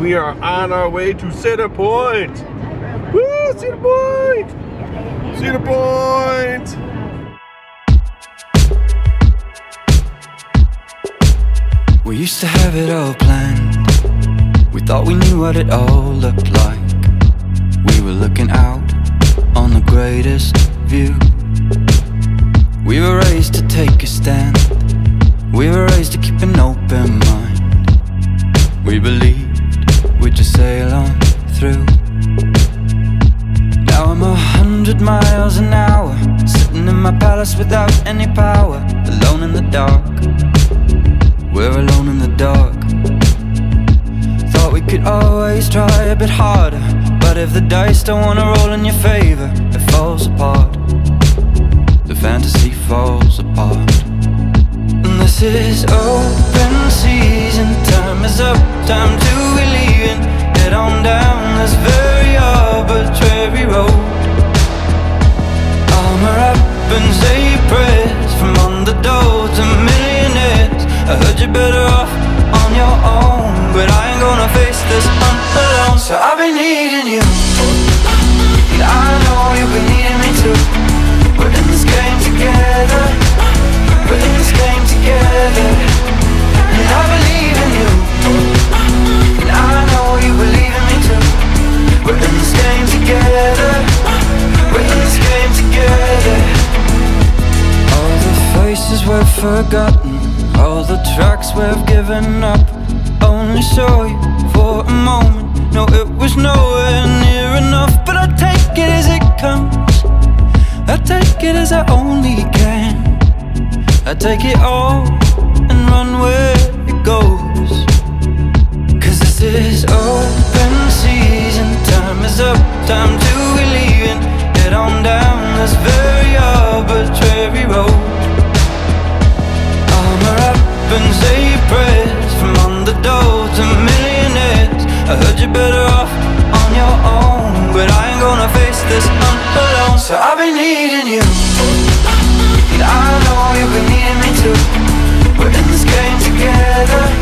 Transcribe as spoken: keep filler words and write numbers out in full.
We are on our way to Cedar Point. Woo, Cedar Point! Cedar Point! We used to have it all planned. We thought we knew what it all looked like. We were looking out on the greatest view. We were raised to take a stand. We were raised to keep an open mind. We believed we'd just sail on through. Now I'm a hundred miles an hour, sitting in my palace without any power. Alone in the dark, we're alone in the dark. Thought we could always try a bit harder, but if the dice don't wanna roll in your favor, it falls apart. The fantasy falls apart. And this is open season, time is up, time to be leaving. Head on down this very arbitrary road. Armor up and say prayers, from underdogs to millionaires. I heard you're better off on your own, but I ain't gonna face this on alone. So I've been needing you, and I know you've been needing me too. We're in this game together, we're in this game together. And I believe in you, and I know you believe in me too. We're in this game together, we're in this game together. All the faces we've forgotten, all the tracks we've given up, only saw you for a moment. No, it was nowhere near enough, but I take it as it comes. I take it as I only can. I take it all and run where it goes. Cause this is open season, time is up, time to be leaving. Head on down this very arbitrary road. Armor up and say prayers, from underdogs to millionaires. I heard you're better off on your own, but I ain't gonna face this on alone. So I've been needing you, and I know you've been needing me too. We're in this game together,